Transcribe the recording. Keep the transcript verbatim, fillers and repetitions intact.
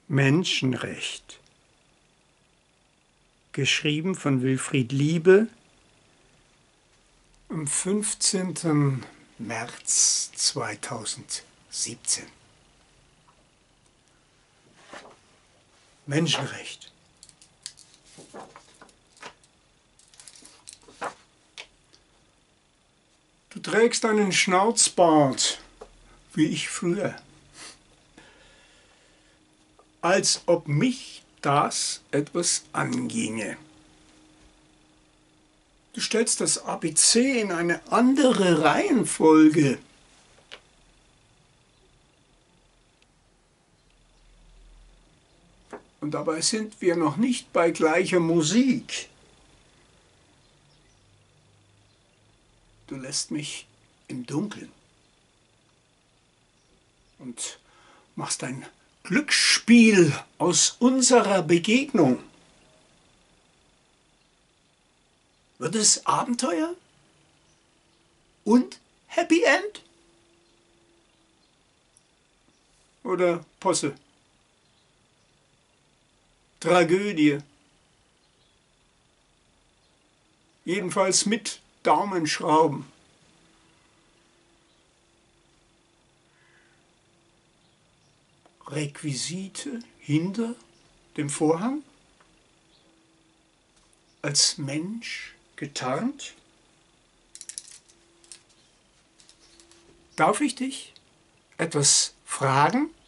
Menschenrecht. Geschrieben von Wilfried Liebe am fünfzehnten März zweitausendsiebzehn. Menschenrecht. Du trägst einen Schnauzbart, wie ich früher. Als ob mich das etwas anginge. Du stellst das A B C in eine andere Reihenfolge. Und dabei sind wir noch nicht bei gleicher Musik. Du lässt mich im Dunkeln und machst ein Glücksspiel aus unserer Begegnung. Wird es Abenteuer und Happy End? Oder Posse? Tragödie? Jedenfalls mit Daumenschrauben. Requisite hinter dem Vorhang? Als Mensch getarnt? Darf ich dich etwas fragen?